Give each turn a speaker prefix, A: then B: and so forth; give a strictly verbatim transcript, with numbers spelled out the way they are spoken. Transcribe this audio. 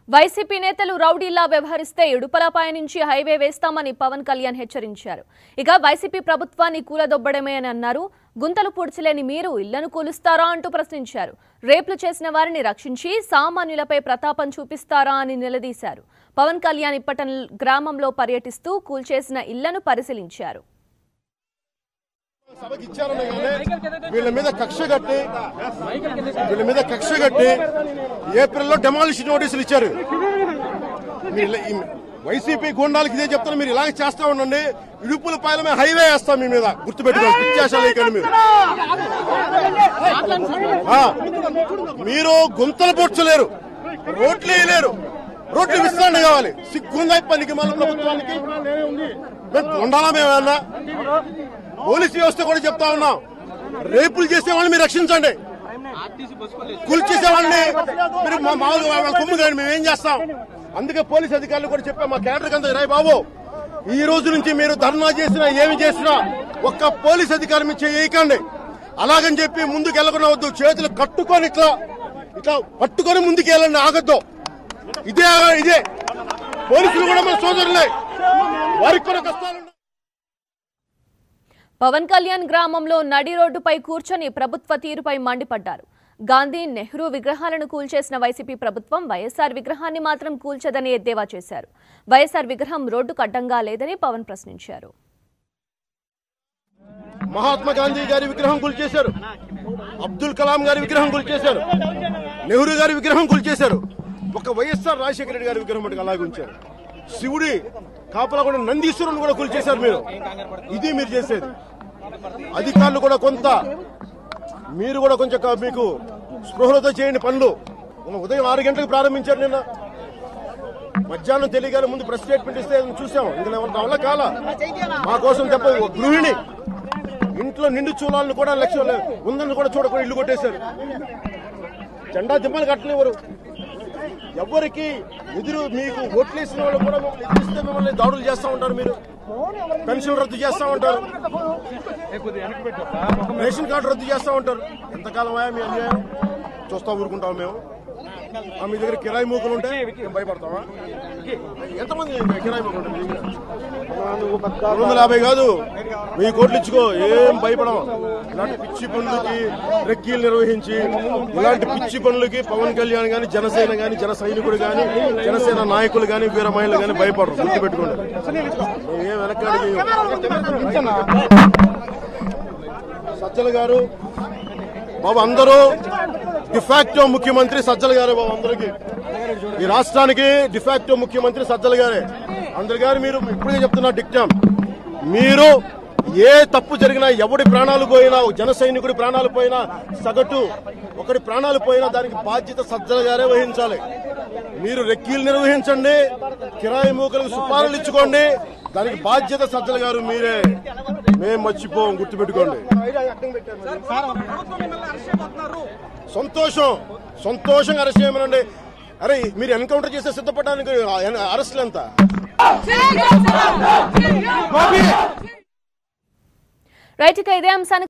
A: YCP నేతలు రౌడీలా వ్యవహరిస్తే ఇడుపలపై నుంచి హైవే వేస్తామని పవన్ కళ్యాణ్ హెచ్చరించారు. ఇక వైసీపీ ప్రభుత్వాన్ని కూలదొబ్బడమే అని అన్నారు. గుంతలు పూడ్చలేని మీరు ఇళ్లను కూలుస్తారా అంటూ ప్రశ్నించారు. రేపులు చేసిన వారిని రక్షించి సామాన్యులపై ప్రతాపం చూపిస్తారా అని నిలదీశారు. పవన్ కళ్యాణ్ ఇప్పటం గ్రామంలో పర్యటిస్తూ కూల్చేసిన ఇళ్లను పరిశీలించారు.
B: సభకి ఇచ్చారనే వీళ్ళ మీద కక్ష కట్టి వీళ్ళ మీద కక్ష కట్టి ఏప్రిల్లో డెమాలిషన్ నోటీసులు ఇచ్చారు. వైసీపీ గుండాలకి ఇదే చెప్తాను, మీరు ఇలాగే చేస్తా ఉండండి, ఇడుపుల పాయలమే హైవే వేస్తాం మీ మీద, గుర్తుపెట్టుకోండి. పిచ్చేసాలు ఇక్కడ మీరు మీరు గుంతలు పొడ్చలేరు, రోడ్లు వేయలేరు, రోడ్లు విస్తరణ కావాలి. సిగ్గుందా పనికి మన ప్రభుత్వానికి? మేము గుండాలా మేమన్నా? పోలీసు వ్యవస్థ కూడా చెప్తా ఉన్నాం, రేపులు చేసే వాళ్ళని మీరు రక్షించండి, కూల్చేసే వాళ్ళని మీరు మామూలుగా కొమ్ము కానీ మేము ఏం చేస్తాం. అందుకే పోలీసు అధికారులు కూడా చెప్పాం, మా కేడర్కి అంతా రాయ్ బాబు, ఈ రోజు నుంచి మీరు ధర్నా చేసినా ఏమి చేసినా ఒక్క పోలీసు అధికారి మీద చేయకండి, అలాగని చెప్పి ముందుకు వెళ్ళకుండా వద్దు, చేతులు కట్టుకొని ఇట్లా ఇట్లా పట్టుకొని ముందుకు వెళ్ళండి, ఆగద్దు. ఇదే ఇదే పోలీసులు కూడా మన సోదరులే, వారికి కూడా కష్టాలు.
A: పవన్ కళ్యాణ్ గ్రామంలో నడి రోడ్డుపై కూర్చొని ప్రభుత్వ తీరుపై మండిపడ్డారు. గాంధీ, నెహ్రూ విగ్రహాలను కూల్చేసిన వైసీపీ ప్రభుత్వం వైఎస్ఆర్ విగ్రహాన్ని మాత్రం కూల్చదని ఎద్దేవా చేశారు. వైఎస్ఆర్ విగ్రహం రోడ్డుకు అడ్డంగా లేదని పవన్ ప్రశ్నించారు.
B: మహాత్మా గాంధీ గారి విగ్రహం కూల్చేశారు, అబ్దుల్ కలాం గారి విగ్రహం కూల్చేశారు, నెహ్రూ గారి విగ్రహం కూల్చేశారు, ఒక వైఎస్ఆర్ రాజశేఖర రెడ్డి గారి విగ్రహం మటుకు అలాగే ఉంచారు. శివుడి కాపలా కూడా నందీశ్వరుని కూడా కూల్చేశారు. మీరు ఇది మీరు చేసేది. అధికారులు కూడా కొంత మీరు కూడా కొంచెం మీకు స్పృహలతో చేయండి పనులు. ఉదయం ఆరు గంటలకు ప్రారంభించారు, నిన్న మధ్యాహ్నం తెలియగానే ముందు ప్రెస్ స్టేట్మెంట్ ఇస్తే చూసాం. ఇంకా వల్ల కాల మా కోసం తప్ప గృహిణి ఇంట్లో నిండు చూడాలని కూడా లక్ష్యం ఉందని కూడా చూడకుండా ఇల్లు కొట్టేశారు. జెండా దిమ్మలు కట్టలేవారు. ఎవరికి ఎదురు మీకు ఓట్లు వేసిన వాళ్ళు కూడా మిమ్మల్ని ఎదిరిస్తే మిమ్మల్ని దాడులు చేస్తూ ఉంటారు. మీరు పెన్షన్ రద్దు చేస్తూ ఉంటారు, రేషన్ కార్డు రద్దు చేస్తూ ఉంటారు. ఎంతకాలం అయ్యా మీ అన్యాయం చూస్తా ఊరుకుంటాం మేము? మీ దగ్గర కిరాయి మూకలు ఉంటే భయపడతావా? ఎంతమంది కిరాయి మూకలు ఉంటాయి? రెండు వందల యాభై కాదు, వెయ్యి కోట్లు ఇచ్చుకో, ఏం భయపడవు. ఇలాంటి పిచ్చి పనులకి రెక్కీలు నిర్వహించి ఇలాంటి పిచ్చి పనులకి పవన్ కళ్యాణ్ గాని, జనసేన గాని, జన సైనికుడు గాని, జనసేన నాయకులు గాని, వీర మహిళలు గాని భయపడరు, గుర్తుపెట్టుకోండి. ఏం వెనకాడికి సజ్జల గారు బాబు, అందరూ డిఫాక్టో ముఖ్యమంత్రి సజ్జల గారే బాబు. అందరికీ ఈ రాష్ట్రానికి డిఫాక్టో ముఖ్యమంత్రి సజ్జల గారే. అందరి గారు మీరు ఇప్పుడే చెప్తున్నా డిక్టం, మీరు ఏ తప్పు జరిగినా, ఎవడి ప్రాణాలు పోయినా, జన సైనికుడి ప్రాణాలు పోయినా, సగటు ఒకటి ప్రాణాలు పోయినా దానికి బాధ్యత సజ్జల గారే వహించాలి. మీరు రెక్కీలు నిర్వహించండి, కిరాయి మూకలకు సుపారీలు ఇచ్చుకోండి, దానికి బాధ్యత సజ్జల గారు మీరే. మేం మర్చిపోం, గుర్తుపెట్టుకోండి. సంతోషం సంతోషంగా అరెస్ట్ చేయమనండి. అరే మీరు ఎన్కౌంటర్ చేస్తే సిద్ధపడడానికి అరెస్టులు ఎంత?
A: రైట్, ఇక ఇదే అంశాన్ని